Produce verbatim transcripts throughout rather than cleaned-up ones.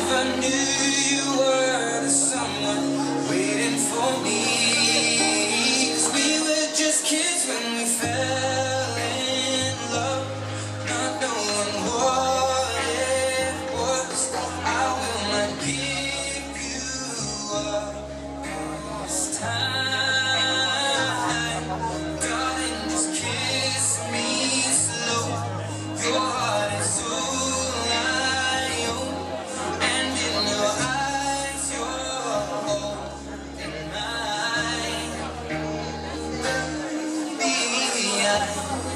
never knew you were the someone waiting for me. 'Cause we were just kids when we fell in love, not knowing what it was. I will not give you up this time, darling, just kiss me slow. Your heart is all I own, and in your eyes you're holding mine. Baby, I'm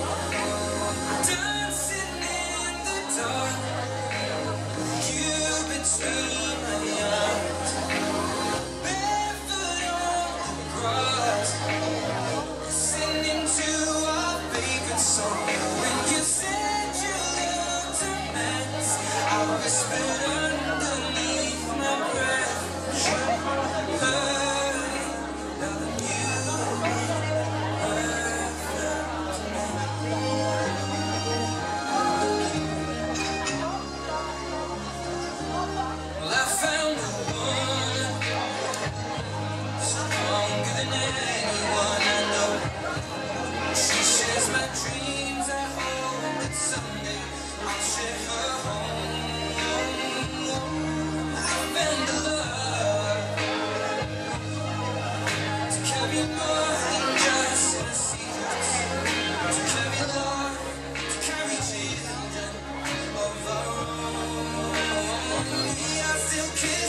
dancing in the dark, you between my arms, barefoot on the grass, listening to our favorite song. When you said you looked a mess, I whispered underneath my breath, hey, loving you Well, I found the one stronger than anyone I know. She shares my dreams. I hope that someday I'll share her home. I found the love to carry more than just a secret, to carry love, to carry children of our own. Yeah, I still care.